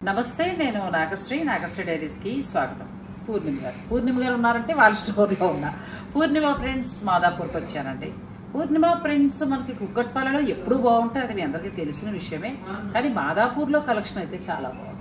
నమస్తే, నేను నాగశ్రీ డైరీస్ కి స్వాగతం. పూర్ణిమ గారు ఉన్నారంటే వాళ్ళ స్టోర్లో ఉన్నా. పూర్ణిమ ప్రింట్స్ మాదాపూర్కి వచ్చానండి. పూర్ణిమ ప్రింట్స్ మనకి కుక్కట్పాలలో ఎప్పుడు బాగుంటాయి, అది మీ అందరికీ తెలిసిన విషయమే. కానీ మాదాపూర్లో కలెక్షన్ అయితే చాలా బాగుంది.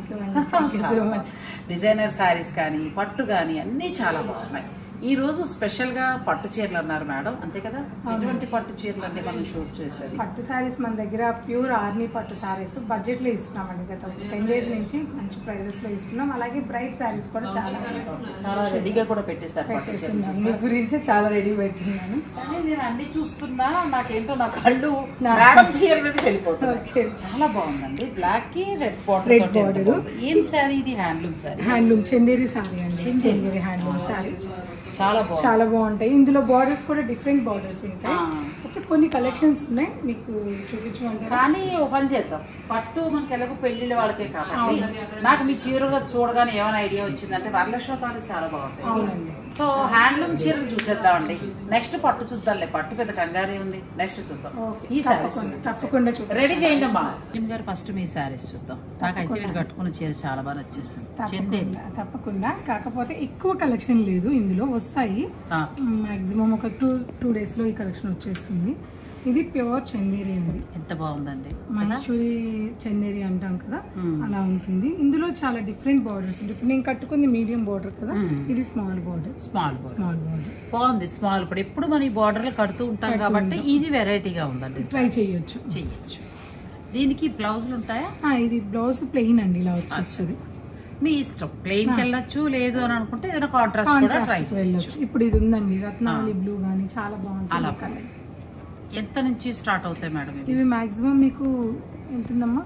డిజైనర్ శారీస్ కానీ పట్టు కానీ అన్నీ చాలా బాగున్నాయి. ఈ రోజు స్పెషల్ గా పట్టు చీరలు అన్నారు మేడం, అంతే కదా? ఎటువంటి పట్టు చీరలు అంటే మనం షూట్ చేసేది పట్టు శారీస్ మన దగ్గర ప్యూర్ ఆర్మీ పట్టు శారీస్ బడ్జెట్ లో ఇస్తున్నామండి. గత 10 days నుంచి మంచి ప్రైజెస్ లో ఇస్తున్నాం. అలాగే బ్రైట్ శారీస్ కూడా చాలా రెడీగా కూడా పెట్టేశారు. మీ గురించి చాలా రెడీ పెట్టినాను. కానీ నేను అన్ని చూస్తున్నా, నాకేంటో నా కళ్ళు మేడం చీర మీద వెళ్ళిపోతుంది. చాలా బాగుందండి. బ్లాక్ కి రెడ్ బార్డర్. ఏం శారీ ఇది? హ్యాండ్లూమ్ శారీ. హ్యాండ్లూమ్ చందేరి శారీ అండి. చందేరి హ్యాండ్లూమ్ శారీ చాలా బాగుంటాయి. ఇందులో బార్డర్స్ కూడా డిఫరెంట్ బార్డర్స్ ఉంటాయి. ఓకే, కొన్ని కలెక్షన్స్ ఉన్నాయి, మీకు చూపించమంటారు. కానీ ఓ పని చేద్దాం, పట్టు మనకి ఎలాగో పెళ్లిళ్ళ వాళ్ళకే కాబట్టి నాకు మీ చీరగా చూడగానే ఏమైనా ఐడియా వచ్చిందంటే వరలక్ష్మి పాలు చాలా బాగుంటాయి. అవునండి. సో హ్యాండ్లూమ్ చీరలు చూసేద్దామండి. నెక్స్ట్ పట్టు చూద్దాంలే, పట్టు పెద్ద కంగారే ఉంది. నెక్స్ట్ చూద్దాం. ఈ శారీస్ తప్పకుండా రెడీ చేయండి అమ్మా. గారు ఫస్ట్ మీ శారీస్ చూద్దాం. నాకైతే మీరు కట్టుకున్న చీర చాలా బాగా వచ్చేసింది. తప్పకుండా. కాకపోతే ఎక్కువ కలెక్షన్ లేదు ఇందులో, వస్తాయి మాక్సిమం ఒక 2 days లో ఈ కలెక్షన్ వచ్చేస్తుంది. ఇది ప్యూర్ చందేరి అండి. ఎంత బాగుందండి. మహేశ్వరి చందేరి అంటాం కదా, అలా ఉంటుంది. ఇందులో చాలా డిఫరెంట్ బార్డర్స్ ఉంటాయి. ఇప్పుడు నేను కట్టుకుంది మీడియం బార్డర్ కదా, ఇది స్మాల్ బార్డర్. స్మాల్ బార్డర్ బాగుంది. స్మాల్ ఇప్పుడు ఎప్పుడు మనం ఈ బార్డర్లు కడుతూ ఉంటాం కాబట్టి ఇది వెరైటీగా ఉందండి. ట్రై చేయొచ్చు. దీనికి బ్లౌజులు ఉంటాయా? ఇది బ్లౌజ్ ప్లెయిన్ అండి, ఇలా వచ్చేస్తుంది. మీ ఇష్టం, ప్లెయిన్ కి వెళ్ళొచ్చు. లేదు అని అనుకుంటే ఏదైనా కాంట్రాస్ట్ కూడా ట్రై చేయొచ్చు. ఇప్పుడు ఇది ఉందండి రత్నావళి బ్లూ గానీ, చాలా బాగుంటుంది. అలా కలర్ ఎంత నుంచి స్టార్ట్ అవుతాయి మేడం? ఇవి మాక్సిమం మీకు ఎంతుందమ్మా,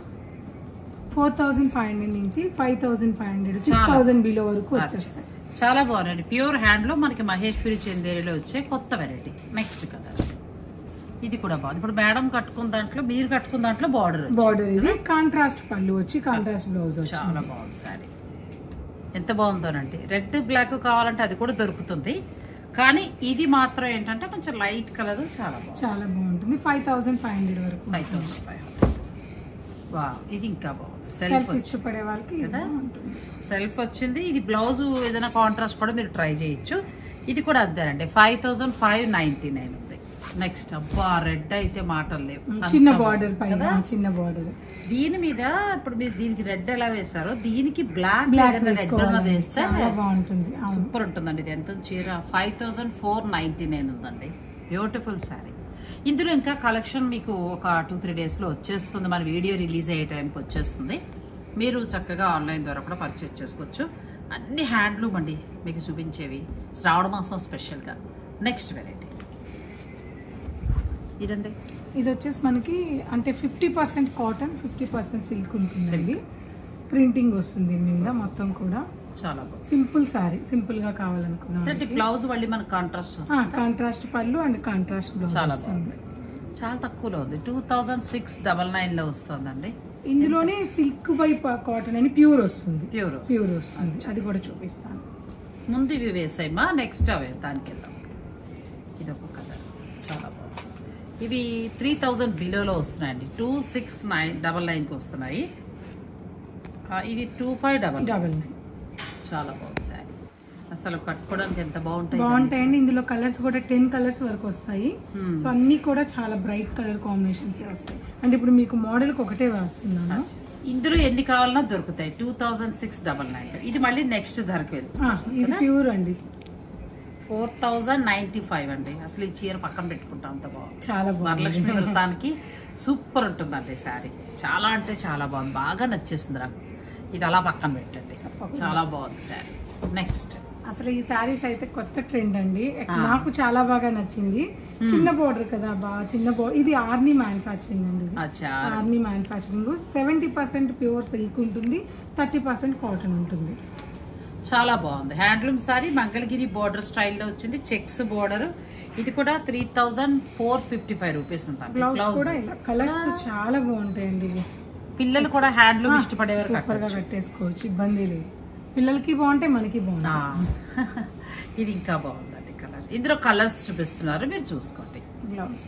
4500 నుంచి 5500, 6000 బిలో వరకు వచ్చేస్తాయి. చాలా బాగుందండి. ప్యూర్ హ్యాండ్ లో మనకి మహేశ్వరి చందేరిలో వచ్చే కొత్త వెరైటీ. నెక్స్ట్ కలర్ ఇది కూడా బాగుంది. ఇప్పుడు మేడం కట్టుకున్న దాంట్లో, మీరు కట్టుకున్న దాంట్లో బార్డర్ ఇది కాంట్రాస్ట్ పళ్ళు వచ్చి కాంట్రాస్ట్ బ్లౌజ్. చాలా బాగుంది శారీ. ఎంత బాగుందోనండి. రెడ్ బ్లాక్ కావాలంటే అది కూడా దొరుకుతుంది. కానీ ఇది మాత్రం ఏంటంటే కొంచెం లైట్ కలర్, చాలా బాగుంటుంది. 5500 వరకు. 5500. వా, ఇది ఇంకా బాగుంది. సెల్ఫ్ ఇష్టపడే వాళ్ళకి కదా, సెల్ఫ్ వచ్చింది. ఇది బ్లౌజ్ ఏదైనా కాంట్రాస్ట్ కూడా మీరు ట్రై చేయొచ్చు. ఇది కూడా అంతేనండి, 5599 ఉంది. నెక్స్ట్ అబ్బా, రెడ్ అయితే మాటలు లేవు. చిన్న బార్డర్ పైన, చిన్న బార్డర్. దీని మీద ఇప్పుడు మీరు దీనికి రెడ్ ఎలా వేసారో దీనికి బ్లాక్ వేస్తే బాగుంటుంది. సూపర్ ఉంటుందండి. ఇది ఎంత చీర? 5499 ఉందండి. బ్యూటిఫుల్ శారీ. ఇందులో ఇంకా కలెక్షన్ మీకు ఒక 2-3 days లో వచ్చేస్తుంది. మన వీడియో రిలీజ్ అయ్యే టైంకి వచ్చేస్తుంది. మీరు చక్కగా ఆన్లైన్ ద్వారా కూడా పర్చేస్ చేసుకోవచ్చు. అన్ని హ్యాండ్లూమ్ అండి మీకు చూపించేవి, శ్రావణ మాసం స్పెషల్గా. నెక్స్ట్ వెరైటీ ఇదండి. ఇది వచ్చేసి మనకి అంటే 50% కాటన్, 50% సిల్క్ ఉంటుంది. ప్రింటింగ్ వస్తుంది దీని మీద మొత్తం కూడా. చాలా బాగుంది. సింపుల్ సారీ, సింపుల్ గా కావాలనుకున్నాను. బ్లౌజ్ మళ్ళీ మనకు కాంట్రాస్ట్, కాంట్రాస్ట్ పళ్ళు అండ్ కాంట్రాస్ట్ బ్లౌజ్. చాలా బాగుంది. చాలా తక్కువలో ఉంది, 2699 లో వస్తుందండి. ఇందులోనే సిల్క్ బై కాటన్ అని ప్యూర్ వస్తుంది. ప్యూర్ వస్తుంది. అది కూడా చూపిస్తాను. ముందు ఇవి వేసాయమ్మా, నెక్స్ట్ అవే దానికి వెళ్దాం. ఇది ఒక కలర్ చాలా బాగుంది. ఇవి 3000 బిలోలో వస్తున్నాయండి. 2699కి వస్తున్నాయి. ఇది 2599. చాలా బాగుంది సార్. అసలు కట్టుకోవడానికి ఎంత బాగుంటాయండి. ఇందులో కలర్స్ కూడా 10 కలర్స్ వరకు వస్తాయి. సో అన్ని కూడా చాలా బ్రైట్ కలర్ కాంబినేషన్స్ వస్తాయి. అంటే ఇప్పుడు మీకు మోడల్ కి ఒకటే వేస్తున్నాను. ఇందులో ఎన్ని కావాలన్నా దొరుకుతాయి. 2699. ఇది మళ్ళీ నెక్స్ట్ ధరకు వెళ్తుంది. ఇది ప్యూర్ అండి, 4095 అండి. అసలు ఈ చీర పక్కన పెట్టుకుంటాం, అంత బాగుంది. చాలా బాగుంది. వరలక్ష్మి వ్రతానికి సూపర్ ఉంటుందండి శారీ. చాలా అంటే చాలా బాగుంది, బాగా నచ్చేసింది నాకు. ఇది అలా పక్కన పెట్టండి, చాలా బాగుంది శారీ. నెక్స్ట్ అసలు ఈ శారీస్ అయితే కొత్త ట్రెండ్ అండి, నాకు చాలా బాగా నచ్చింది. చిన్న బోర్డర్ కదా, బాగా చిన్న బోర్డర్. ఇది ఆర్మీ మ్యానుఫ్యాక్చరింగ్ అండి. Army manufacturing. 70% ప్యూర్ సిల్క్ ఉంటుంది, 30% కాటన్ ఉంటుంది. చాలా బాగుంది. హ్యాండ్లూమ్ సారీ, మంగళగిరి బోర్డర్ స్టైల్లో వచ్చింది. Checks border. ఇది కూడా 3455 రూపీస్ ఉంటుంది. బ్లౌజ్ కూడా ఇలా కలర్స్ చాలా బాగుంటాయండి. పిల్లలు కూడా హ్యాండ్లూమ్ ఇష్టపడేవారు సూపర్ గా కట్టేసుకోవచ్చు, ఇబ్బంది లేదు. పిల్లలకి బాగుంటాయి, మనకి బాగుంటాయి. ఇది ఇంకా బాగుందండి కలర్. ఇందులో కలర్స్ చూపిస్తున్నారు, మీరు చూసుకోండి. బ్లౌజ్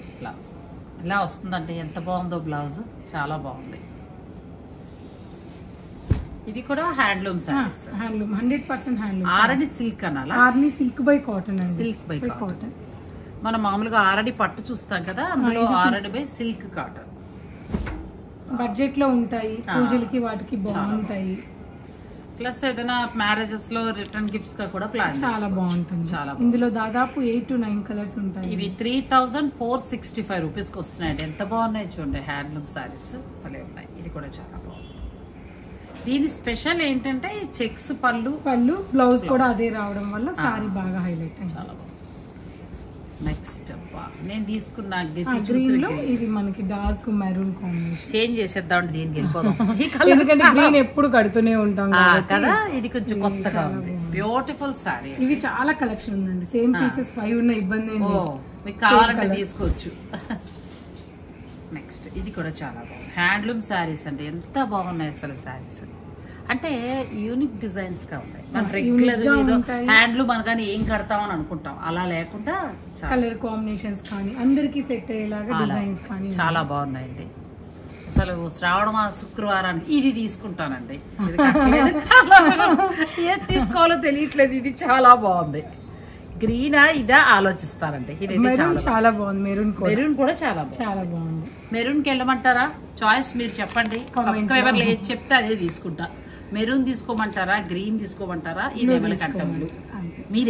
ఇలా వస్తుందండి. ఎంత బాగుందో బ్లౌజ్, చాలా బాగుంది. ఇవి కూడా హ్యాండ్లూమ్ సారీస్, హ్యాండ్లూమ్ 100% హ్యాండ్లూమ్. ఆరడి సిల్క్ అనాలా? ఆర్ని సిల్క్ బై కాటన్ అండి. Silk by cotton. మనం మామూలుగా ఆరడి పట్టు చూస్తాం కదా, అందులో ఆరడి బై సిల్క్ కాటన్. బడ్జెట్ లో ఉంటాయి, పూజలకి వాటికి బాగుంటాయి. ప్లస్ ఏదైనా మ్యారేజెస్ లో రిటర్న్ గిఫ్ట్స్ గా కూడా ప్లాన్ చాలా బాగుంటుంది. చాలా ఇందులో దాదాపు 8 to 9 కలర్స్ ఉంటాయి. ఇవి 3465 రూపీస్ కి వస్తున్నాయండి. ఎంత బాగున్నాయి చూడండి, హ్యాండ్లూమ్ సారీస్ భలే ఉన్నాయి. ఇది కూడా చాలా బాగుంది. దీని స్పెషల్ ఏంటంటే చెక్స్ పళ్ళు బ్లౌజ్ కూడా అదే రావడం వల్ల సారీ బాగా హైలైట్ అయింది. చాలా బాగుంది. నెక్స్ట్ నేను తీసుకున్న గ్రీన్ లో ఇది మనకి డార్క్ మెరూన్ కాంబినేషన్. చేంజ్ చేసేద్దాం, దీనికి వెళ్ళిపోదాం. ఎందుకంటే గ్రీన్ ఎప్పుడు కడుతూనే ఉంటాం కదా, ఇది కొంచెం కొత్తగా ఉంది. బ్యూటిఫుల్ సారీ. ఇవి చాలా కలెక్షన్ ఉందండి. సేమ్ పీసెస్ 5 ఉన్న ఇబ్బంది ఏం లేదు, మీకు కావాలంటే తీసుకోవచ్చు. నెక్స్ట్ ఇది కూడా చాలా బాగుంది. హ్యాండ్లూమ్ సారీస్ అండి, ఎంత బాగున్నాయి అసలు సారీస్. అంటే యూనిక్ డిజైన్స్ గా ఉన్నాయి. మనం రెగ్యులర్ హ్యాండ్లూమ్ అనగానే ఏం కడతామని అనుకుంటాం, అలా లేకుండా కలర్ కాంబినేషన్స్ కానీ అందరికి సెట్ అయ్యేలాగా డిజైన్స్ కానీ చాలా బాగున్నాయండి. అసలు శ్రావణ శుక్రవారానికి ఇది తీసుకుంటానండి. ఏది తీసుకోవాలో తెలియట్లేదు. ఇది చాలా బాగుంది. గ్రీనా ఇదా ఆలోచిస్తానండి. ఇది చాలా బాగుంది. మెరూన్ కూడా చాలా బాగుంది. మెరూన్ కి వెళ్ళమంటారా? చాయిస్ మీరు చెప్పండి. సబ్స్క్రైబర్లు ఏది చెప్తే అదే తీసుకుంటా. మెరూన్ తీసుకోమంటారా, గ్రీన్ తీసుకోమంటారా, ఈ నెమలి కంటెంట్లు మీరే.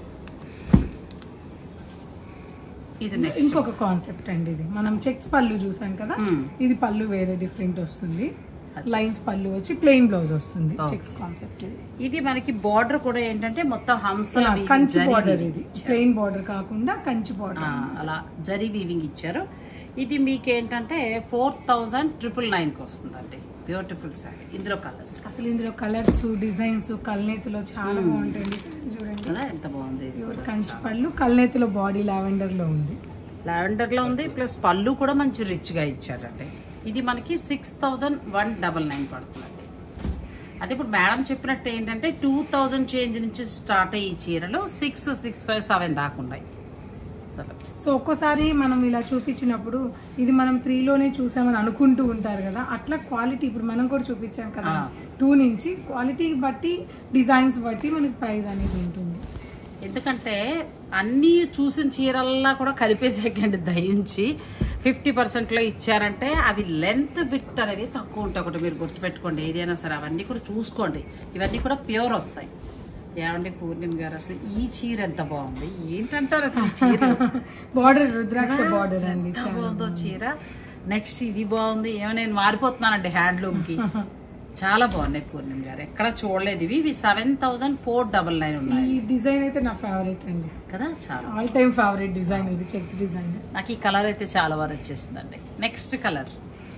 ఇది ఇంకొక కాన్సెప్ట్ అండి. ఇది మనం చెక్స్ పళ్ళు చూసాం కదా, ఇది పళ్ళు వేరే డిఫరెంట్ వస్తుంది. లైన్స్ పళ్ళు వచ్చి ప్లెయిన్ బ్లౌజ్ వస్తుంది. చెక్స్ కాన్సెప్ట్ ఇది మనకి బార్డర్ కూడా ఏంటంటే మొత్తం హంసల కంచి బార్డర్. ఇది ప్లెయిన్ బార్డర్ కాకుండా కంచి బార్డర్ అలా జరీ వీవింగ్ ఇచ్చారు. ఇది మీకు ఏంటంటే 4999 కి వస్తుందండి. Beautiful sorry. ఇందులో కలర్స్, అసలు ఇందులో కలర్స్ డిజైన్స్ కల్నేతిలో చాలా బాగుంటాయి. చూడండి ఎంత బాగుంది. కంచి పళ్ళు కల్నేతిలో బాడీ లావెండర్ లో ఉంది. లావెండర్ లో ఉంది. ప్లస్ పళ్ళు కూడా మంచి రిచ్ గా ఇచ్చారండి. ఇది మనకి 6199 పడుతుందండి. అదే ఇప్పుడు మేడం చెప్పినట్టు ఏంటంటే 2000 చేంజ్ నుంచి స్టార్ట్ అయ్యి చీరలు 6, 6, 5, 7 దాకా ఉన్నాయి. సో ఒక్కోసారి మనం ఇలా చూపించినప్పుడు ఇది మనం 3 లోనే చూసామని అనుకుంటూ ఉంటారు కదా, అట్లా క్వాలిటీ ఇప్పుడు మనం కూడా చూపించాం కదా 2 నుంచి క్వాలిటీ బట్టి డిజైన్స్ బట్టి మనకి ప్రైస్ అనేది ఉంటుంది. ఎందుకంటే అన్ని చూసిన చీరల్లా కూడా కలిపేసేకండి దయించి 50% లో ఇచ్చారంటే అవి లెంత్ విడ్త్ అనేది తక్కువ ఉంటాయి. ఒకటి మీరు గుర్తుపెట్టుకోండి, ఏదైనా సరే అవన్నీ కూడా చూసుకోండి. ఇవన్నీ కూడా ప్యూర్ వస్తాయి. ఏమండి పూర్ణిమ గారు, అసలు ఈ చీర ఎంత బాగుంది ఏంటంటారు అసలు చీర. బార్డర్ రుద్రాక్ష బార్డర్ అండి, ఎంత బాగుందో చీర. నెక్స్ట్ ఇది బాగుంది. ఏమో నేను మారిపోతున్నానండి హ్యాండ్లూమ్ కి. చాలా బాగున్నాయి పూర్ణిమ గారు, ఎక్కడ చూడలేదు. ఇవి 7499 ఉన్నాయి. ఈ డిజైన్ అయితే నా ఫేవరెట్ అండి కదా, చాలా ఆల్ టైమ్ ఫేవరెట్ డిజైన్ ఇది. చెక్స్ డిజైన్ నాకు ఈ కలర్ అయితే చాలా బాగా వచ్చేసిందండి. నెక్స్ట్ కలర్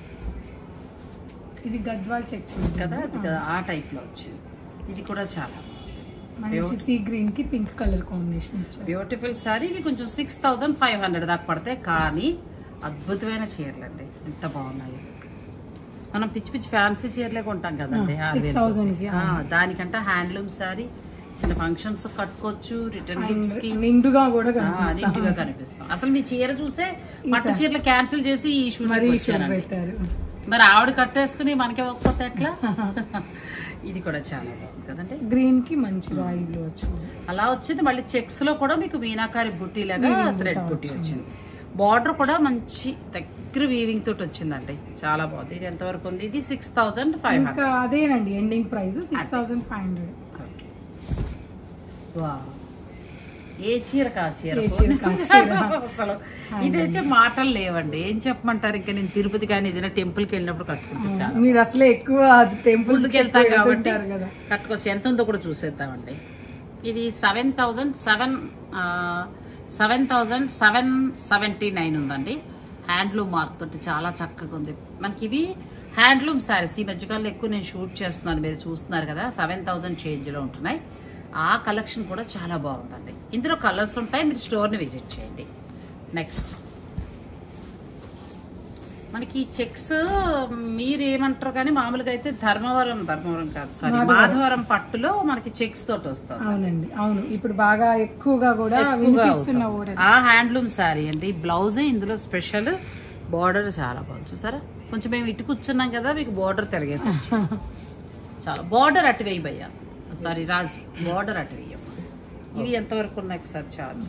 ఇది గద్వాల్ చెక్స్ కదా, ఆ టైప్ లో వచ్చింది. ఇది కూడా చాలా మంచి సీ గ్రీన్ కి పింక్ కలర్ కాంబినేషన్ ఇచ్చారు. బ్యూటిఫుల్ సారీ. ఇవి కొంచెం 6500 దాకా పడతాయి, కానీ అద్భుతమైన చీరలు అండి. ఎంత బాగున్నాయి. మనం పిచ్చి పిచ్చి ఫ్యాన్సీ చీరలే కొంటాం కదండి, దానికంటే హ్యాండ్లూమ్ సారీ చిన్న ఫంక్షన్స్ కట్టుకోవచ్చు. రిటర్న్ గిఫ్ట్స్ కి నిండుగా కూడా కనిపిస్తాం. అసలు మీ చీర చూసే పట్టు చీరలు క్యాన్సిల్ చేసి ఈ షూట్ పెట్టారు. మరి ఆవిడ కట్టేసుకుని మనకి ఒక్కొక్క ఎట్లా. ఇది కూడా చాలా బాగుంది కదండి. గ్రీన్ కి మంచి రాయల్ బ్లూ వచ్చింది. అలా వచ్చింది. మళ్ళీ చెక్స్ లో కూడా మీకు మీనాకారి బుట్టి లాగా థ్రెడ్ బుట్టి వచ్చింది. బార్డర్ కూడా మంచి దగ్గర వీవింగ్ తోటి వచ్చిందండి, చాలా బాగుంది. ఇది ఎంత వరకు ఉంది? ఇది 6500. అదేనండి ఎండింగ్ ప్రైస్ 6500. ఏ చీర కా చీర అసలు ఇదైతే మాటలు లేవండి. ఏం చెప్పమంటారు. ఇంకా నేను తిరుపతి కానీ ఏదైనా టెంపుల్ కి వెళ్ళినప్పుడు కట్టుకుంటాను. మీరు అసలే ఎక్కువ టెంపుల్స్ కి వెళ్తాం కాబట్టి కట్టుకోవచ్చు. ఎంత ఉందో కూడా చూసేద్దామండి. ఇది 7779 ఉందండి. హ్యాండ్లూమ్ మార్క్ తోటి చాలా చక్కగా ఉంది. మనకి ఇవి హ్యాండ్లూమ్ శారీస్ ఈ మధ్యకాలంలో ఎక్కువ నేను షూట్ చేస్తున్నాను, మీరు చూస్తున్నారు కదా. 7000 చేంజ్ లో ఉంటున్నాయి. ఆ కలెక్షన్ కూడా చాలా బాగుందండి. ఇందులో కలర్స్ ఉంటాయి, మీరు స్టోర్ని విజిట్ చేయండి. నెక్స్ట్ మనకి చెక్స్ మీరు ఏమంటారు కానీ మామూలుగా అయితే ధర్మవరం కాదు సారీ మాధవరం పట్టులో మనకి చెక్స్ తోటి వస్తుంది. అవునండి, అవును. ఇప్పుడు బాగా ఎక్కువగా కూడా ఆ హ్యాండ్లూమ్ సారీ అండి. బ్లౌజ్ ఇందులో స్పెషల్. బార్డర్ చాలా బాగుంది చూసారా. కొంచెం మేము ఇటు కూర్చున్నాం కదా, మీకు బార్డర్ తిరిగేసి చాలా బార్డర్ అటు వేయి భయ్యా, సారీ రాజ్, బార్డర్ అటు వేయం. ఇవి ఎంతవరకు ఉన్నాయి ఒకసారి చార్జ్?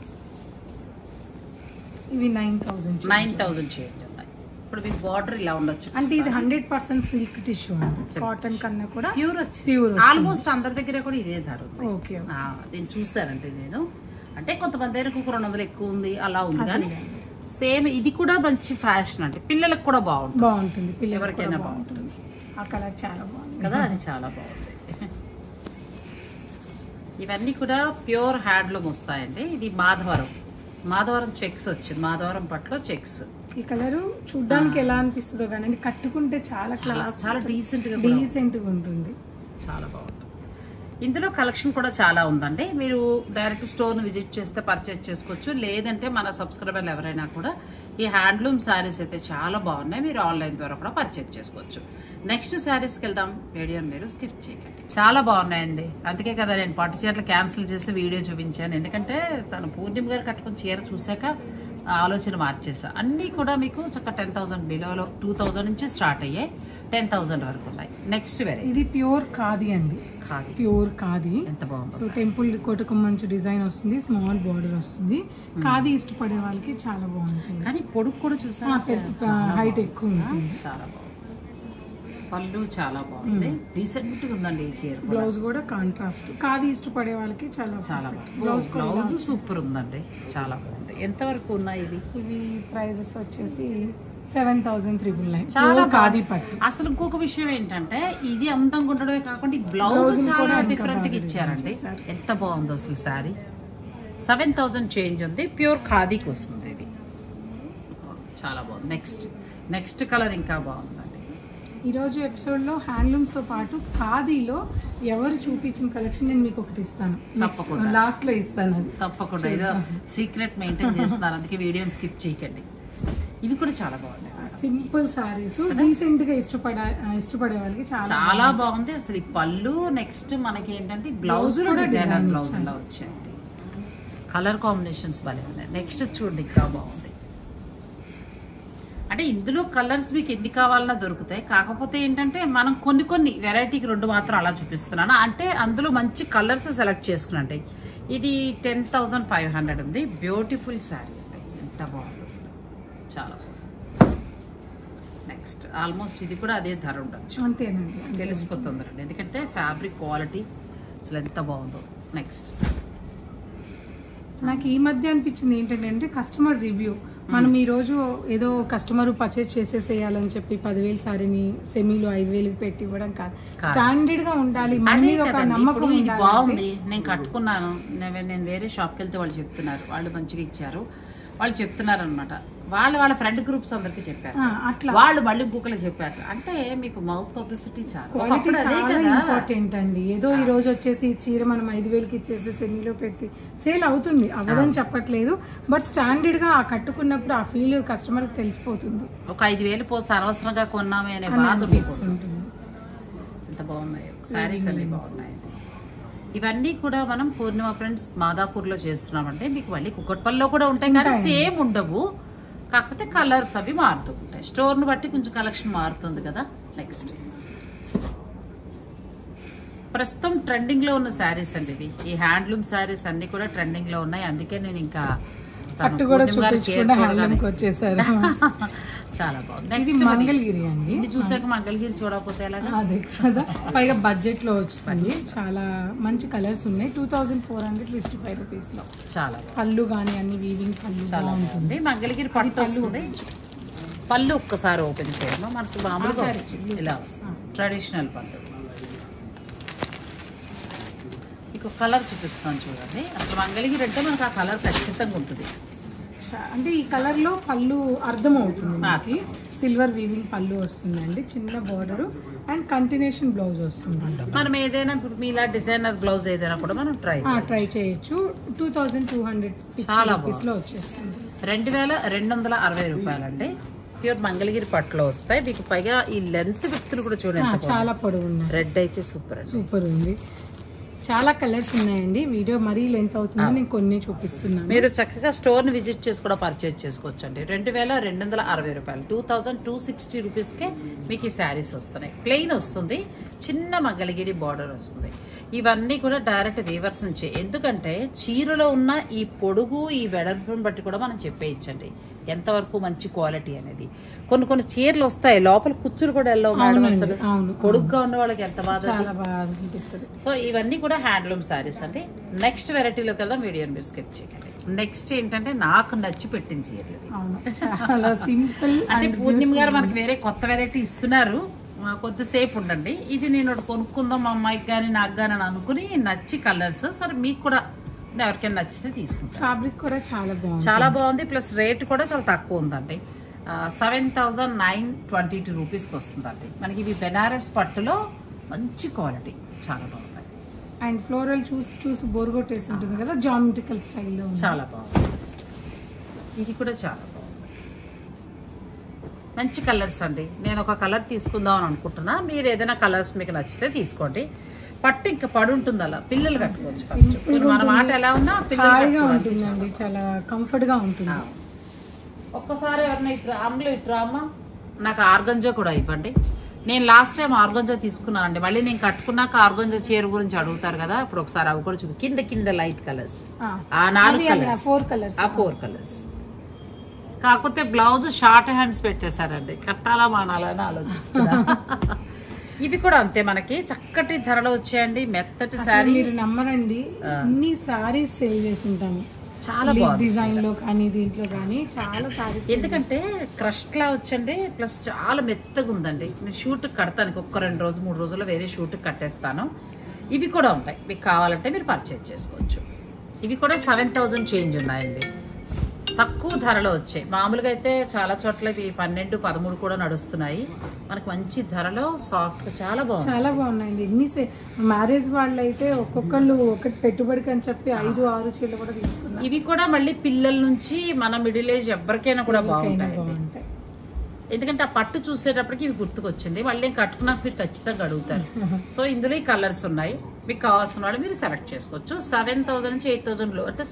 ఇవి 9,000 చేంజ్ ఉన్నాయి. ఇప్పుడు మీకు బార్డర్ ఇలా ఉండొచ్చు. అంటే ఇది 100% సిల్క్ టిష్యూ అండి, కాటన్ కన్నా కూడా ప్యూర్ ఆల్మోస్ట్ అందరి దగ్గర కూడా ఇదే ధర ఉంది. ఓకే, నేను చూసానంటే నేను, అంటే కొంతమంది దగ్గర 200 ఎక్కువ ఉంది అలా ఉంది, కానీ సేమ్ ఇది కూడా మంచి ఫ్యాషన్ అంటే పిల్లలకు కూడా బాగుంటుంది, ఎవరికైనా బాగుంటుంది. ఆ కలర్ చాలా బాగుంది కదా, అది చాలా బాగుంది. ఇవన్నీ కూడా ప్యూర్ హ్యాండ్లూమ్ వస్తాయండి. ఇది మాధవరం చెక్స్ వచ్చింది, మాధవరం పట్లో చెక్స్. ఈ కలర్ చూడ్డానికి ఎలా అనిపిస్తుందో కానీ కట్టుకుంటే చాలా క్లాస్, చాలా డీసెంట్ గా ఉంటుంది, చాలా బాగుంటుంది. ఇందులో కలెక్షన్ కూడా చాలా ఉందండి. మీరు డైరెక్ట్ స్టోర్ని విజిట్ చేస్తే పర్చేజ్ చేసుకోవచ్చు, లేదంటే మన సబ్స్క్రైబర్లు ఎవరైనా కూడా ఈ హ్యాండ్లూమ్ శారీస్ అయితే చాలా బాగున్నాయి, మీరు ఆన్లైన్ ద్వారా కూడా పర్చేజ్ చేసుకోవచ్చు. నెక్స్ట్ శారీస్కి వెళ్దాం, వీడియోని మీరు స్కిప్ చేయకండి. చాలా బాగున్నాయండి, అందుకే కదా నేను పట్టు చీరలు క్యాన్సిల్ చేసి వీడియో చూపించాను. ఎందుకంటే తను పూర్ణిమ గారు కట్టుకుని చీర చూశాక ఆలోచన మార్చేసా. అన్నీ కూడా మీకు చక్కగా 10,000 బిలోలో 2,000 నుంచి స్టార్ట్ అయ్యాయి, 10,000 వరకు ఉన్నాయి. నెక్స్ట్ వెరైటీ ఇది ప్యూర్ ఖాదీ అండి, ప్యూర్ ఖాదీ. ఎంత బాగుంది. సో టెంపుల్ కోటకు మంచి డిజైన్ వస్తుంది, స్మాల్ బార్డర్ వస్తుంది. ఖాదీ ఇష్టపడే వాళ్ళకి చాలా బాగుంటుంది, కానీ పొడుగు కూడా చూస్తే హైట్ ఎక్కువ ఉంటుంది. చాలా బాగుంది, పళ్ళు చాలా బాగుంది, డీసెంట్ గా ఉందండి ఈ చీర. బ్లౌజ్ కూడా కాంట్రాస్ట్, ఖాదీ ఇష్టపడే వాళ్ళకి చాలా బాగుంది. బ్లౌజ్ సూపర్ ఉందండి, చాలా బాగుంది. ఎంత వరకు ఉన్నాయి ఇవి ప్రైజెస్ వచ్చేసి 7,399. చాలా ఖాదీ పట్టు. అసలు ఇంకొక విషయం ఏంటంటే ఇది అందంగా ఉండడమే కాకుండా ఈ బ్లౌజ్ చాలా డిఫరెంట్ గా ఇచ్చారండి. ఎంత బాగుంది అసలు శారీ. 7,000 చేంజ్ ఉంది, ప్యూర్ ఖాదీకి వస్తుంది ఇది, చాలా బాగుంది. నెక్స్ట్ కలర్ ఇంకా బాగుందండి. ఈరోజు ఎపిసోడ్లో హ్యాండ్లూమ్స్తో పాటు ఖాదీలో ఎవరు చూపించిన కలెక్షన్ నేను మీకు ఒకటి ఇస్తాను, తప్పకుండా లాస్ట్లో ఇస్తాను. అది తప్పకుండా, ఏదో సీక్రెట్ మెయింటైన్ చేస్తున్నారు, అందుకే వీడియోని స్కిప్ చేయకండి. ఇవి కూడా చాలా బాగున్నాయి, సింపుల్ సారీస్, డీసెంట్ గా ఇష్టపడే వాళ్ళకి చాలా బాగుంది. అసలు ఈ పళ్ళు, నెక్స్ట్ మనకి ఏంటంటే బ్లౌజ్ కూడా డిజైనర్ బ్లౌజ్ ఇలా వచ్చాయండి, కలర్ కాంబినేషన్స్ భలే ఉన్నాయి. నెక్స్ట్ చూడండి, ఇంకా బాగుంది. అంటే ఇందులో కలర్స్ మీకు ఎన్ని కావాలన్నా దొరుకుతాయి, కాకపోతే ఏంటంటే మనం కొన్ని వెరైటీకి 2 మాత్రం అలా చూపిస్తున్నాను. అంటే అందులో మంచి కలర్స్ సెలెక్ట్ చేసుకున్నాండి. ఇది 10,500 ఉంది, బ్యూటిఫుల్ శారీ అంటే ఎంత బాగుంది అసలు, చాలా బాగుంది. నెక్స్ట్ ఆల్మోస్ట్ ఇది కూడా అదే ధర ఉండొచ్చు, అంతేనండి, తెలిసిపోతుంది రండి, ఎందుకంటే ఫ్యాబ్రిక్ క్వాలిటీ అసలు ఎంత బాగుందో. నెక్స్ట్ నాకు ఈ మధ్య అనిపించింది ఏంటంటే కస్టమర్ రివ్యూ. మనం ఈ రోజు ఏదో కస్టమర్ పర్చేస్ చేసేసేయాలని చెప్పి 10,000 సారీని సెమీలో 5,000 పెట్టి ఇవ్వడం కాదు, స్టాండర్డ్ గా ఉండాలి, మన మీద ఒక నమ్మకం ఉండాలి. బాగుంది, నేను కట్టుకున్నాను, నేను వేరే షాప్కి వెళ్తే వాళ్ళు చెప్తున్నారు, వాళ్ళు మంచిగా ఇచ్చారు, వాళ్ళు చెప్తున్నారు అనమాట. వాళ్ళ ఫ్రెండ్ గ్రూప్స్ అందరికి చెప్పారు, అట్లా వాళ్ళు మళ్ళీ బుక్లు చెప్పారు. అంటే మీకు మౌత్ పబ్లిసిటీ చాలా ఇంపార్టెంట్ అండి. ఏదో ఈ రోజు వచ్చేసి చీర మనం 5,000కి ఇచ్చేసి సెమీలో పెట్టి సేల్ అవుతుంది, అవ్వదని చెప్పట్లేదు, బట్ స్టాండర్డ్ గా కట్టుకున్నప్పుడు ఆ ఫీల్ కస్టమర్ కి తెలిసిపోతుంది. ఒక 5,000 పోస్తే అనవసరంగా కొన్నామే అనే బాధ ఉంటుంది. ఎంత బాగున్నాయి శారీస్, అన్ని బాగున్నాయి. ఇవన్నీ కూడా మనం పూర్ణిమ ఫ్రెండ్స్ మాదాపూర్లో చేస్తున్నామంటే, మీకు మళ్ళీ కుక్కట్పల్లిలో కూడా ఉంటాయి కానీ సేమ్ ఉండవు, కాకపోతే కలర్స్ అవి మారుతూ ఉంటాయి, స్టోర్ను బట్టి కొంచెం కలెక్షన్ మారుతుంది కదా. నెక్స్ట్ ప్రస్తుతం ట్రెండింగ్లో ఉన్న శారీస్ అండి ఇవి, ఈ హ్యాండ్లూమ్ శారీస్ అన్ని కూడా ట్రెండింగ్లో ఉన్నాయి. అందుకే నేను ఇంకా వచ్చేసారు. చాలా బాగుంది. ఇది మంగళగిరి అండి, ఇది చూసాక మంగళగిరి చూడకపోతే ఎలాగా, అదే కదా, పైగా బడ్జెట్ లో వచ్చింది, చాలా మంచి కలర్స్ ఉన్నాయి. 2,455 రూపీస్ లో చాలా పళ్ళు కానీ అన్ని వీవింగ్ పళ్ళు చాలా ఉంటుంది. మంగళగిరి పట్టు వస్తుంది, పళ్ళు ఒక్కసారి ఓపెన్ చేయడం మనకి మామూలుగా ఇలా వస్తుంది, ట్రెడిషనల్ పళ్ళు. మీకు కలర్ చూపిస్తాను చూడండి. అసలు మంగళగిరి అంటే మనకు ఆ కలర్ ఖచ్చితంగా ఉంటుంది. అంటే ఈ కలర్ లో పళ్ళు అర్థం అవుతుంది, నాకు సిల్వర్ వీవింగ్ పళ్ళు వస్తుందండి, చిన్న బార్డర్ అండ్ కంటిన్యూషన్ బ్లౌజ్ వస్తుంది. మనం ఏదైనా మీలా డిజైనర్ బ్లౌజ్ ఏదైనా కూడా మనం ట్రై చేయొచ్చు. 2,260 లో వచ్చేస్తుంది, 2,260 రూపాయలండి. ప్యూర్ మంగళగిరి పట్టులో వస్తాయి. మీకు పైగా ఈ లెంత్ విత్తులు కూడా చూడండి చాలా పొడవు ఉన్నాయి. రెడ్ అయితే సూపర్ ఉంది. చాలా కలర్స్ ఉన్నాయండి. వీడియో మరీ లెంత్ అవుతుంది, నేను కొన్ని చూపిస్తున్నాను. మీరు చక్కగా స్టోర్ ని విజిట్ చేసి కూడా పర్చేజ్ చేసుకోవచ్చు అండి. 2260 రూపాయలు, 2260 రూపీస్కే మీకు ఈ శారీస్ వస్తున్నాయి. ప్లెయిన్ వస్తుంది, చిన్న మంగళగిరి బార్డర్ వస్తుంది. ఇవన్నీ కూడా డైరెక్ట్ వీవర్స్ నుంచి. ఎందుకంటే చీరలో ఉన్న ఈ పొడుగు ఈ వెడల్పుని బట్టి కూడా మనం చెప్పేయచ్చండి ఎంతవరకు మంచి క్వాలిటీ అనేది. కొన్ని చీరలు వస్తాయి లోపల కుచ్చులు కూడా వెళ్ళవు మేడం, అసలు పొడుగ్గా ఉన్న వాళ్ళకి ఎంత బాధ అనిపిస్తుంది. సో ఇవన్నీ కూడా హ్యాండ్లూమ్ శారీస్ అండి. నెక్స్ట్ వెరైటీలో కదా వీడియోని మీరు స్కిప్ చేయకండి. నెక్స్ట్ ఏంటంటే నాకు నచ్చి పెట్టిన చీరలు, చాలా సింపుల్. అంటే పూర్ణిమ గారు మనకి వేరే కొత్త వెరైటీ ఇస్తున్నారు, కొద్దిసేపు ఉండండి. ఇది నేను ఒకటి కొనుక్కుందాం మా అమ్మాయికి కానీ నాకు కానీ అని అనుకుని నచ్చి కలర్స్, సరే మీకు కూడా ఎవరికైనా నచ్చితే తీసుకుంటాం. ఫ్యాబ్రిక్ కూడా చాలా బాగుంది, ప్లస్ రేట్ కూడా చాలా తక్కువ ఉందండి. 7922 రూపీస్కి వస్తుందండి మనకి. ఇవి బెనారస్ పట్టులో మంచి క్వాలిటీ, చాలా బాగుంది. అండ్ ఫ్లోరల్ చూసి బోర్ కొట్టేసి ఉంటుంది కదా, జామెట్రికల్ స్టైల్లో చాలా బాగుంది. ఇది కూడా చాలా బాగుంది, మంచి కలర్స్ అండి. నేను ఒక కలర్ తీసుకుందాం అని అనుకుంటున్నా, మీరు ఏదైనా కలర్స్ మీకు నచ్చితే తీసుకోండి. పట్టు ఇంకా పడి ఉంటుంది, అలా పిల్లలు కట్టుకోవచ్చు. ఫస్ట్ మన మాట ఎలా ఉన్నా పిల్లలుగా ఉంటుందండి, చాలా కంఫర్ట్ గా ఉంటుంది. ఒక్కసారి ఎవరైనా ఇట్రా అమ్మ నాకు ఆర్గంజా కూడా ఇవ్వండి. నేను లాస్ట్ టైం ఆర్గంజా తీసుకున్నానండి, మళ్ళీ నేను కట్టుకున్నాక ఆర్గంజా చీర గురించి అడుగుతారు కదా, ఇప్పుడు ఒకసారి అవి కూడా చూపి. కింద లైట్ కలర్స్, ఆ 4 కలర్స్. కాకపోతే బ్లౌజ్ షార్ట్ హ్యాండ్స్ పెట్టేశారండి, కట్టాలా మానాలని ఆలోచిస్తున్నా. ఇవి కూడా అంతే, మనకి చక్కటి ధరలో వచ్చాయండి. మెత్తటి శారీ, మీరు నమ్మరండి, అన్ని సారీస్ సేల్ చేసి ఉంటాము. చాలా బాగుంది డిజైన్ లో కానీ దీంట్లో కానీ చాలా సారీస్. ఎందుకంటే క్రష్ లా వచ్చండి, ప్లస్ చాలా మెత్తగా ఉందండి. నేను షూట్ కడతాను, ఒక్క 2 రోజు 3 రోజుల్లో వేరే షూట్ కట్టేస్తాను. ఇవి కూడా ఉంటాయి, మీకు కావాలంటే మీరు పర్చేజ్ చేసుకోవచ్చు. ఇవి కూడా 7000 చేంజ్ ఉన్నాయండి, తక్కువ ధరలో వచ్చాయి. మామూలుగా అయితే చాలా చోట్ల ఇవి 12, 13 కూడా నడుస్తున్నాయి. మనకి మంచి ధరలో సాఫ్ట్ గా చాలా బాగున్నాయండి. ఎన్ని మ్యారేజ్ వాళ్ళు అయితే ఒక్కొక్కళ్ళు ఒకటి పెట్టుబడికి అని చెప్పి 5-6 చీరలు కూడా తీసుకున్నారు. ఇవి కూడా మళ్ళీ పిల్లల నుంచి మన మిడిల్ ఏజ్ ఎవరికైనా కూడా బాగుంటాయి. ఎందుకంటే ఆ పట్టు చూసేటప్పటికి ఇవి గుర్తుకొచ్చింది, మళ్ళీ కట్టుకున్నాక మీరు ఖచ్చితంగా అడుగుతారు. సో ఇందులో ఈ కలర్స్ ఉన్నాయి, మీకు కావాల్సిన వాళ్ళు మీరు సెలెక్ట్ చేసుకోవచ్చు. 7000 నుంచి 8000 లో, అంటే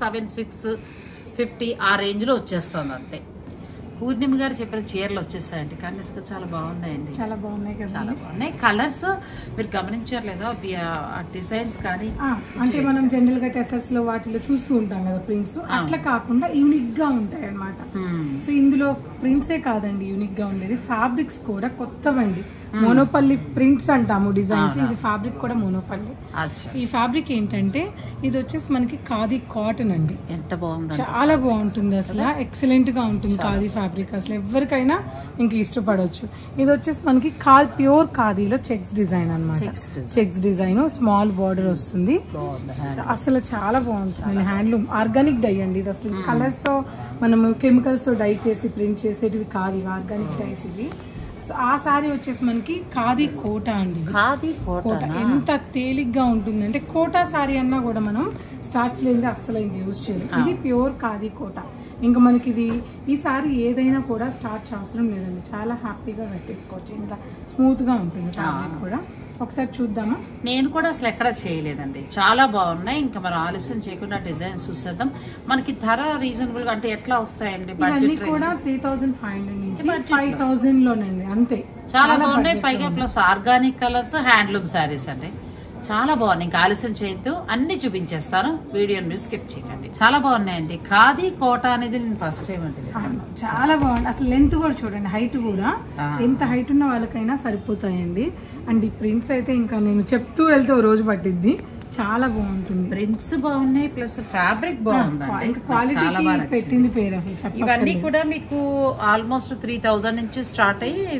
7650 ఆ రేంజ్ లో వచ్చేస్తుంది అంతే. పూర్ణిమ గారు చెప్పిన చీరలు వచ్చేసాయండి, కానీ చాలా బాగున్నాయండి, చాలా బాగున్నాయి కదా, చాలా బాగున్నాయి. కలర్స్ మీరు గమనించలేదో, డిజైన్స్ కానీ అంటే మనం జనరల్ గా టెసర్స్ లో వాటిలో చూస్తూ ఉంటాం కదా ప్రింట్స్, అట్లా కాకుండా యూనిక్ గా ఉంటాయి అన్నమాట. సో ఇందులో ప్రింట్సే కాదండి యూనిక్ గా ఉండేది, ఫ్యాబ్రిక్స్ కూడా కొత్తవండి. మోనోపల్లి ప్రింట్స్ అంటాము డిజైన్స్, ఇది ఫ్యాబ్రిక్ కూడా మోనోపల్లి. ఈ ఫ్యాబ్రిక్ ఏంటంటే ఇది వచ్చేసి మనకి ఖాదీ కాటన్ అండి, ఎంత బాగుంది, చాలా బాగుంటుంది అసలు, ఎక్సలెంట్ గా ఉంటుంది ఖాదీ ఫ్యాబ్రిక్, అసలు ఎవరికైనా ఇంక ఇష్టపడవచ్చు. ఇది వచ్చేసి మనకి ప్యూర్ ఖాదీలో చెక్స్ డిజైన్ అన్నమాట, చెక్స్ డిజైన్, స్మాల్ బార్డర్ వస్తుంది, అసలు చాలా బాగుంటుంది. హ్యాండ్లూమ్ ఆర్గానిక్ డై అండి ఇది, అసలు కలర్స్ తో మనం కెమికల్స్ తో డై చేసి ప్రింట్ చేసేటివి కాదు, ఆర్గానిక్ డైస్ ఇవి. ఆ సారీ వచ్చేసి మనకి ఖాదీ కోటా అండి, ఖాదీ కోటా ఎంత తేలిగ్గా ఉంటుంది అంటే, కోటా సారీ అన్నా కూడా మనం స్టార్చ్ లేని అస్సలు ఇంకా యూజ్ చేయలేదు. ఇది ప్యూర్ ఖాదీ కోటా. ఇంకా మనకి ఇది ఈ సారీ ఏదైనా కూడా స్టార్చ్ అవసరం లేదండి, చాలా హ్యాపీగా కట్టేసుకోవచ్చు, ఇంకా స్మూత్ గా ఉంటుంది ఫ్యాబ్రిక్ కూడా. ఒకసారి చూద్దామా. నేను కూడా అసలు ఎక్కడ చేయలేదండి, చాలా బాగున్నాయి. ఇంకా మనం ఆలస్యం చేయకుండా డిజైన్స్ చూసేద్దాం. మనకి ధర రీజనబుల్ గా అంటే ఎట్లా వస్తాయండి? బడ్జెట్ కూడా 3500 నుంచి 5000 లోనండి, అంతే. చాలా బాగున్నాయి, పైగా plus organic colours, handloom saris అండి, చాలా బాగున్నాయి. ఇంకా ఆలస్యం చేయొద్దు, అన్ని చూపించేస్తాను, వీడియోని మీరు స్కిప్ చేయకండి. చాలా బాగున్నాయండి. ఖాదీ కోటా అనేది నేను ఫస్ట్ టైం అంటే, చాలా బాగుంది. అసలు లెంత్ కూడా చూడండి, హైట్ కూడా ఎంత హైట్ ఉన్న వాళ్ళకైనా సరిపోతాయండి. అండ్ ఈ ప్రింట్స్ అయితే ఇంకా నేను చెప్తూ వెళ్తే ఓ రోజు పట్టిద్ది, చాలా బాగుంటుంది. ప్రింట్స్ బాగున్నాయి, ప్లస్ ఫ్యాబ్రిక్ బాగుంది, క్వాలిటీ పెట్టింది పేరు అసలు. ఇవన్నీ కూడా మీకు ఆల్మోస్ట్ 3000 నుంచి స్టార్ట్ అయ్యి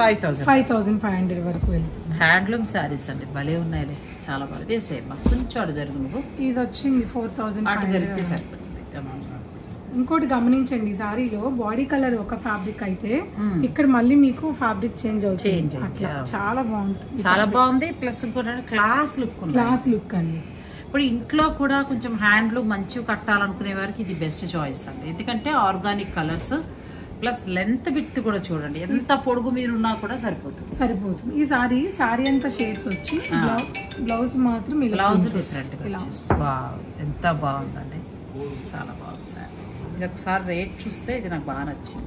5500 వరకు వెళ్తుంది. హ్యాండ్లూమ్ శారీస్ అండి, భలే ఉన్నాయి, చాలా బాగా. వేసేమ్మా కొంచెం అటు జరుగు, నువ్వు ఇది వచ్చింది 4000 అటు జరిగితే సరిపోతుంది. ఇంకోటి గమనించండి, ఈ సారీలో బాడీ కలర్ ఒక ఫ్యాబ్రిక్ అయితే ఇక్కడ మళ్ళీ మీకు ఫ్యాబ్రిక్ చేంజ్ అవుతుంది, అట్లా చాలా బాగుంటుంది, చాలా బాగుంది. ప్లస్ క్లాస్ లుక్ అండి. ఇప్పుడు ఇంట్లో కూడా కొంచెం హ్యాండ్లూమ్ మంచిగా కట్టాలనుకునే వారికి ఇది బెస్ట్ చాయిస్ అండి, ఎందుకంటే organic colours plus length width కూడా చూడండి, ఎంత పొడుగు మీరున్నా కూడా సరిపోతుంది. ఈ సారీ అంతా షేడ్స్ వచ్చి బ్లౌజ్ మాత్రం బ్లౌజ్ డిఫరెంట్ ఎంత బాగుందండి, చాలా బాగుంది సార్. ఇది ఒకసారి రేట్ చూస్తే ఇది నాకు బాగా నచ్చింది.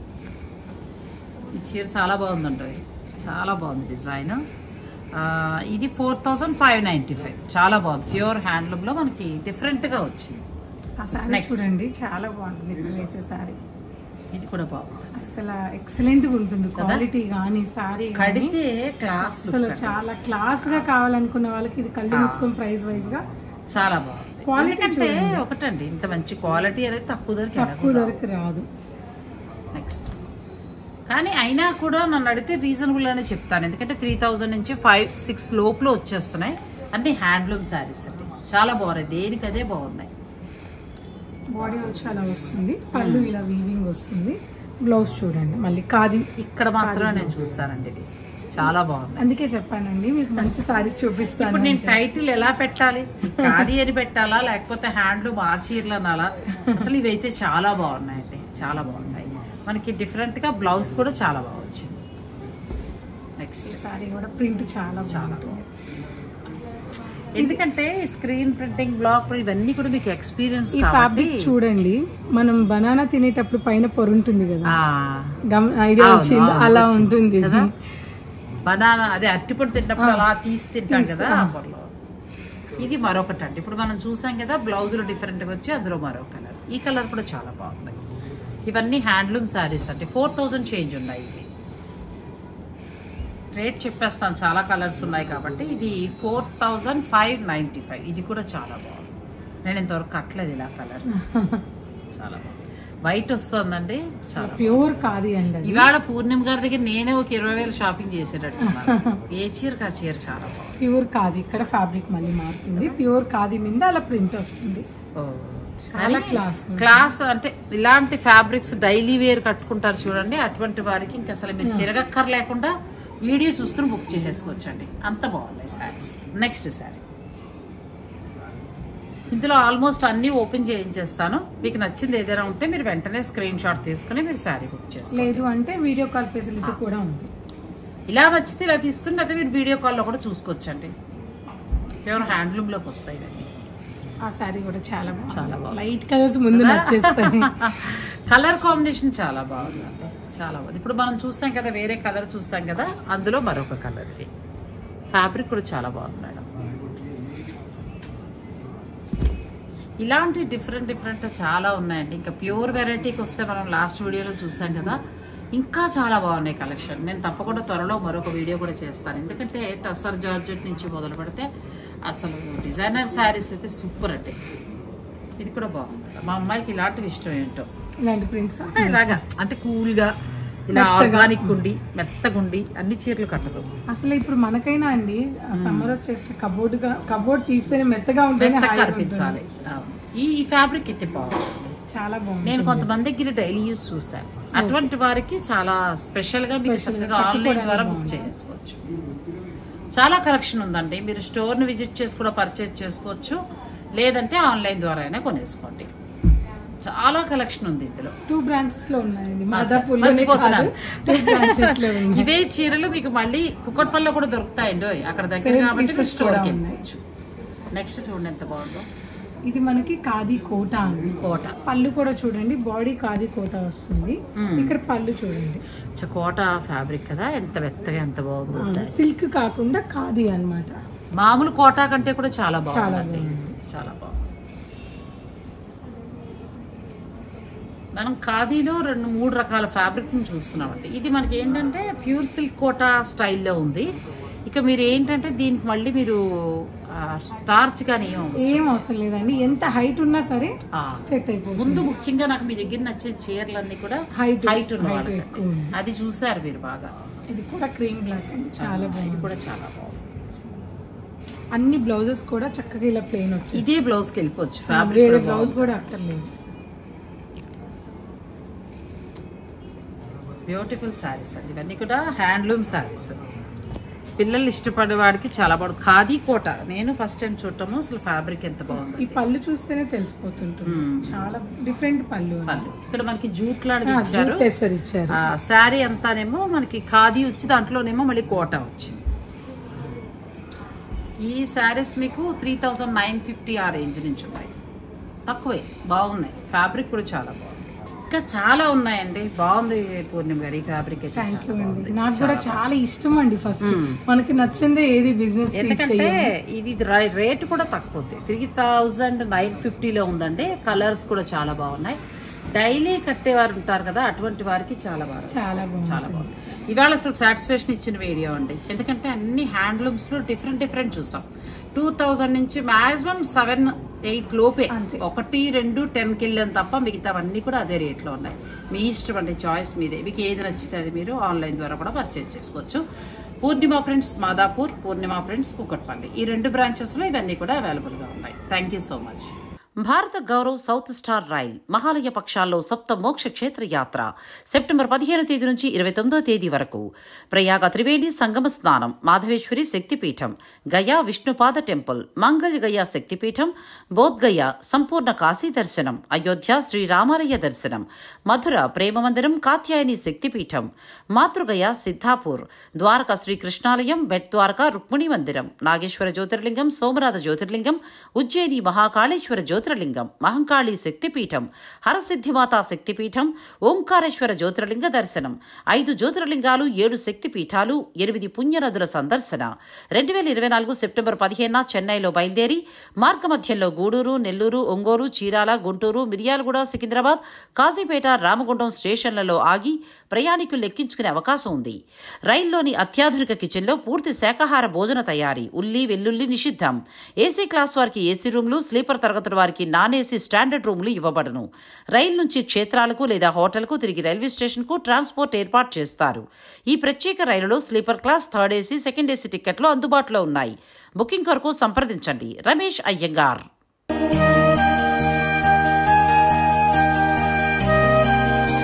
ఈ చీర చాలా బాగుందండి, చాలా బాగుంది డిజైన్. ఇది 4595, చాలా బాగుంది. ప్యూర్ హ్యాండ్లూమ్ లో మనకి డిఫరెంట్ గా వచ్చింది. చూడండి చాలా బాగుంటుంది ఇప్పుడు వేసే సారీ. ఇది కూడా బాగుంది, అసలు ఎక్సలెంట్ గా ఉంటుంది క్వాలిటీ గానీ సారీ కడితే క్లాస్, అసలు చాలా క్లాస్ గా కావాలనుకున్న వాళ్ళకి ఇది కళ్ళు మూసుకొని ప్రైస్ వైజ్ గా చాలా బాగుంది. క్వాలిటీ అంటే ఒకటండి, ఇంత మంచి క్వాలిటీ అనేది తక్కువ ధరకి రాదు. నెక్స్ట్ కానీ అయినా కూడా నన్ను అడిగితే రీజనబుల్ అనే చెప్తాను, ఎందుకంటే 3000 నుంచి 5-6 లోపల వచ్చేస్తున్నాయి. అన్ని హ్యాండ్లూమ్ శారీస్ అండి, చాలా బాగున్నాయి, దేనికి అదే బాగున్నాయి. బాడీ వచ్చి అలా వస్తుంది, పళ్ళు ఇలా వీవింగ్ వస్తుంది. బ్లౌజ్ చూడండి మళ్ళీ కాది, ఇక్కడ మాత్రమే నేను చూస్తానండి, ఇది చాలా బాగుంది. అందుకే చెప్పానండి మీకు మంచి సారీస్ చూపిస్తాను. ఇప్పుడు నేను టైటిల్ ఎలా పెట్టాలి, ఖాదీ అని పెట్టాలా లేకపోతే హ్యాండ్లూమ్ ఆ చీరలు అనాలా? అసలు ఇవైతే చాలా బాగున్నాయండి, చాలా బాగున్నాయి. మనకి డిఫరెంట్ గా బ్లౌజ్ కూడా చాలా బాగా వచ్చింది. నెక్స్ట్ సారీ కూడా ప్రింట్ చాలా బాగుంది, ఎందుకంటే స్క్రీన్ ప్రింటింగ్, బ్లాక్ ఇవన్నీ కూడా మీకు ఎక్స్పీరియన్స్. ఈ ఫ్యాబ్రిక్ చూడండి, మనం బనానా తినేటప్పుడు పైన పొర ఉంటుంది కదా, ఐడియా వచ్చింది, అలా ఉంటుంది కదా. బనానా అదే అరటిపండు తిన్నప్పుడు అలా తీసి తింటాం కదా ఆ పొరలో. ఇది మరొకటి అండి, ఇప్పుడు మనం చూసాం కదా బ్లౌజ్ లో డిఫరెంట్ గా వచ్చి అందులో మరో కలర్. ఈ కలర్ కూడా చాలా బాగుంది. ఇవన్నీ హ్యాండ్లూమ్ శారీస్ అంటే 4000 చేంజ్ ఉన్నాయి. ఇవి రేట్ చెప్పేస్తాను, చాలా కలర్స్ ఉన్నాయి కాబట్టి. ఇది 4595. ఇది కూడా చాలా బాగుంది, నేను ఇంతవరకు కట్టలేదు ఇలా కలర్, చాలా బాగుంది. వైట్ వస్తుందండి, చాలా ప్యూర్ కాదు అండి. ఇవాళ పూర్ణిమ గారి దగ్గర నేనే ఒక 20,000 షాపింగ్ చేసేటట్టు. ఏ చీరకు ఆ చీర చాలా బాగుంది. ప్యూర్ కాదు, ఇక్కడ ఫ్యాబ్రిక్ మళ్ళీ మారుతుంది. ప్యూర్ కాది మీద అలా ప్రింట్ వస్తుంది, చాలా క్లాస్. అంటే ఇలాంటి ఫ్యాబ్రిక్స్ డైలీ వేర్ కట్టుకుంటారు చూడండి, అటువంటి వారికి ఇంకా అసలు మీరు తిరగక్కర్ లేకుండా వీడియో చూసుకుని బుక్ చేసేసుకోవచ్చండి, అంత బాగున్నాయి శారీస్. నెక్స్ట్ శారీ, ఇందులో ఆల్మోస్ట్ అన్ని ఓపెన్ చేయించేస్తాను. మీకు నచ్చింది ఏదైనా ఉంటే మీరు వెంటనే స్క్రీన్ షాట్ తీసుకుని మీరు శారీ బుక్ చేసుకోండి. లేదు అంటే వీడియో కాల్ ఫెసిలిటీ కూడా ఉంది. ఇలా నచ్చితే ఇలా తీసుకుని, అయితే మీరు వీడియో కాల్లో కూడా చూసుకోవచ్చండి. ప్యూర్ హ్యాండ్లూమ్ లోకి వస్తాయి ఇవన్నీ. ఆ శారీ కూడా చాలా బాగుంది, లైట్ కలర్స్ ముందు నచ్చేస్తాయి. కలర్ కాంబినేషన్ చాలా బాగుందండి, చాలా బాగుంది. ఇప్పుడు మనం చూసాం కదా వేరే కలర్ చూసాం కదా, అందులో మరొక కలర్. ఇది ఫ్యాబ్రిక్ కూడా చాలా బాగుంది మేడం. ఇలాంటి డిఫరెంట్ చాలా ఉన్నాయండి. ఇంకా ప్యూర్ వెరైటీకి వస్తే మనం లాస్ట్ వీడియోలో చూసాం కదా, ఇంకా చాలా బాగున్నాయి కలెక్షన్. నేను తప్పకుండా త్వరలో మరొక వీడియో కూడా చేస్తాను, ఎందుకంటే టస్సర్ జార్జెట్ నుంచి మొదలు పెడితే అసలు డిజైనర్ శారీస్ అయితే సూపర్ అండి. ఇది కూడా బాగుంది, మా అమ్మాయికి ఇలాంటివి ఇష్టం. ఏంటో ఇలాంటి ప్రింట్స్ ఇలాగా అంటే కూల్గా ఇలా ఆర్గానిక్ ఉండి మెత్తగుండి అన్ని చీరలు కట్టదు. అసలు ఇప్పుడు మనకైనా అండి సమ్మర్ వచ్చేస్తే కబోర్డ్ తీస్తేనే మెత్తగా ఉంటుంది, కనిపించాలి. ఈ ఫ్యాబ్రిక్ అయితే బాగుంది, చాలా బాగుంది. నేను కొంతమంది దగ్గర డైలీ యూజ్ చూసాను, అటువంటి వారికి చాలా స్పెషల్ గా ఆన్లైన్ ద్వారా బుక్ చేసుకోవచ్చు. చాలా కలెక్షన్ ఉందండి, మీరు స్టోర్ ని విజిట్ చేసి కూడా పర్చేజ్ చేసుకోవచ్చు, లేదంటే ఆన్లైన్ ద్వారా అయినా కొనేసుకోండి. చాలా కలెక్షన్ ఉంది ఇందులో. 2 బ్రాంచెస్ లో ఉన్నాయండి, ఇవే చీరలు మీకు మళ్ళీ కుక్కట్పల్లిలో కూడా దొరుకుతాయండి అక్కడ దగ్గర కాబట్టి స్టోర్కి వెళ్ళవచ్చు. నెక్స్ట్ చూడండి ఎంత బాగుందో, ఇది మనకి ఖాదీ కోట అండి. కోట పళ్ళు కూడా చూడండి, బాడీ ఖాదీ కోట వస్తుంది. ఇక్కడ పళ్ళు చూడండి, కోట ఫ్యాబ్రిక్ కదా, ఎంత మెత్తగా ఎంత బాగుంది. సిల్క్ కాకుండా ఖాదీ అన్నమాట. మామూలు కోట కంటే కూడా చాలా బాగుంది, చాలా బాగుంది. మనం ఖాదీలో 2-3 రకాల ఫ్యాబ్రిక్ చూస్తున్నామండి. ఇది మనకి ఏంటంటే ప్యూర్ సిల్క్ కోట స్టైల్లో ఉంది. ఇక మీరు ఏంటంటే దీనికి మళ్ళీ మీరు స్టార్చ్ కానీ ఏం అవసరం లేదండి, ఎంత హైట్ ఉన్నా సరే సెట్ అయిపోతుంది. ముందు ముఖ్యంగా నాకు మీ దగ్గర నచ్చే చీరలన్నీ కూడా హైట్ ఉన్నవాళ్ళు, అది చూసారు మీరు బాగా. ఇది కూడా క్రీమ్ బ్లాక్ అండి, చాలా బాగుంది. ఇది కూడా చాలా బాగుంది. అన్ని బ్లౌజెస్ కూడా చక్కగా ఇలా ప్లెయిన్ వచ్చి ఇదే బ్లౌజ్ కి వెళ్ళిపోవచ్చు, బ్లౌజ్ కూడా అక్కర్లేదు. బ్యూటిఫుల్ శారీస్ అండి, ఇవన్నీ కూడా హ్యాండ్లూమ్ శారీస్. పిల్లలు ఇష్టపడే వాడికి చాలా బాగుంది. ఖాదీ కోట నేను ఫస్ట్ టైం చూడటము. అసలు ఫ్యాబ్రిక్ ఎంత బాగుంది. ఈ పళ్ళు చూస్తేనే తెలిసిపోతుంటుంది. చాలా డిఫరెంట్ పళ్ళు. ఇక్కడ మనకి జూట్ లాంటిది ఇచ్చారు. శారీ అంతానేమో మనకి ఖాదీ వచ్చి దాంట్లోనేమో మళ్ళీ కోట వచ్చింది. ఈ శారీస్ మీకు 3950 ఆ రేంజ్ నుంచి ఉన్నాయి. తక్కువే, బాగున్నాయి. ఫ్యాబ్రిక్ కూడా చాలా బాగుంది. ఇంకా చాలా ఉన్నాయండి. బాగుంది పూర్ణిమ గారి ఫ్యాబ్రిక్. థ్యాంక్ యూ అండి. నాకు కూడా చాలా ఇష్టం అండి. ఫస్ట్ మనకి నచ్చిందే ఏది బిజినెస్. ఎందుకంటే ఇది రేట్ కూడా తక్కువ, 3950లో ఉందండి. కలర్స్ కూడా చాలా బాగున్నాయి. డైలీ కట్టేవారు ఉంటారు కదా, అటువంటి వారికి చాలా బాగుంది. చాలా బాగుంది. ఇవాళ అసలు సాటిస్ఫాక్షన్ ఇచ్చిన వీడియో అండి. ఎందుకంటే అన్ని హ్యాండ్లూమ్స్ లో డిఫరెంట్ చూసాం. 2000 నుంచి మాక్సిమం 7-8 లోపే, 1-2 10కి వెళ్ళాను తప్ప మిగతావన్నీ కూడా అదే రేట్లో ఉన్నాయి. మీ ఇష్టం అండి, చాయిస్ మీదే. మీకు ఏది నచ్చితే అది మీరు ఆన్లైన్ ద్వారా కూడా పర్చేజ్ చేసుకోవచ్చు. పూర్ణిమ ప్రింట్స్ మాదాపూర్, పూర్ణిమ ప్రింట్స్ కూకట్పల్లి, ఈ 2 బ్రాంచెస్లో ఇవన్నీ కూడా అవైలబుల్గా ఉన్నాయి. Thank you so much. Bharat Gaurav south star rail Mahalaya పక్షాల్లో సప్త మోక్ష క్షేత్ర యాత్ర సెప్టెంబర్ 15వ తేదీ నుంచి 29వ తేదీ వరకు. ప్రయాగ త్రివేణి సంగమ స్నానం, మాధవేశ్వరి శక్తిపీఠం, గయా విష్ణుపాద టెంపుల్, మంగళ గయా శక్తిపీఠం, బోధ్గయ సంపూర్ణ కాశీ దర్శనం, అయోధ్య శ్రీరామాలయ దర్శనం, మధుర ప్రేమ మందిరం కాత్యాయని శక్తిపీఠం, మాతృగయ సిద్ధాపూర్, ద్వారకా శ్రీకృష్ణాలయం, బెట్ ద్వారకా రుక్మిణి మందిరం, నాగేశ్వర జ్యోతిర్లింగం, సోమనాథ జ్యోతిర్లింగం, ఉజ్జయిని మహాకాళేశ్వర జ్యోతిర్లింగం, మహంకాళి శక్తిపీఠం, హరసిద్ధిమాతా శక్తిపీఠం, ఓంకారేశ్వర జ్యోతిర్లింగ దర్శనం, 5 జ్యోతిర్లింగాలు, 7 శక్తిపీఠాలు, 8 పుణ్యనదుల సందర్శన. 2024 సెప్టెంబర్ 15న చెన్నైలో బయలుదేరి మార్గమధ్యంలో గూడూరు, నెల్లూరు, ఒంగోలు, చీరాల, గుంటూరు, మిర్యాలగూడ, సికింద్రాబాద్, కాజీపేట, రామగుండం స్టేషన్లలో ఆగి ప్రయాణికులు ఎక్కించుకునే అవకాశం ఉంది. రైల్లోని అత్యాధునిక కిచెన్లో పూర్తి శాకాహార భోజన తయారీ, ఉల్లి వెల్లుల్లి నిషిద్ధం. ఏసీ క్లాస్ వారికి ఏసీ రూమ్లు, స్లీపర్ తరగతుల వారికి నాన్ ఏసీ స్టాండర్డ్ రూమ్లు ఇవ్వబడును. రైలు నుంచి క్షేత్రాలకు లేదా హోటల్కు తిరిగి రైల్వే స్టేషన్కు ట్రాన్స్పోర్ట్ ఏర్పాటు చేస్తారు. ఈ ప్రత్యేక రైలులో sleeper class, third AC, second AC టికెట్లు అందుబాటులో ఉన్నాయి. బుకింగ్ కొరకు సంప్రదించండి. రమేష్ అయ్యంగార్.